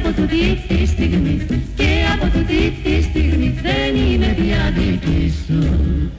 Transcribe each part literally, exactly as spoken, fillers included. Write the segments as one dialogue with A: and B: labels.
A: από τούτη τη στιγμή, και από τούτη τη στιγμή δεν είμαι πια δική σου.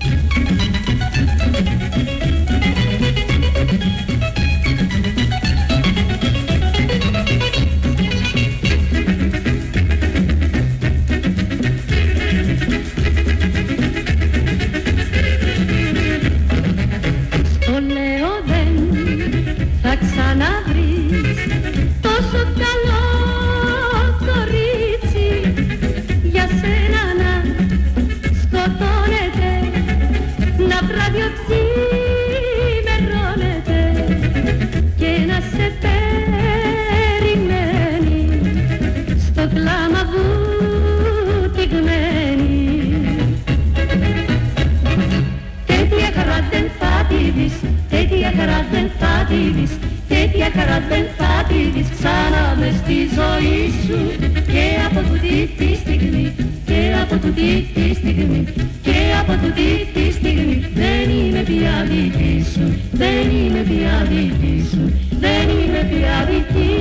A: Τέτοια χαρά δεν θα τη δεις ξανά μες στη ζωή σου. Και από τούτη τη στιγμή, και από τούτη τη στιγμή, και από τούτη τη στιγμή δεν είμαι πια δική σου, δεν είμαι πια δική σου, δεν είμαι πια δική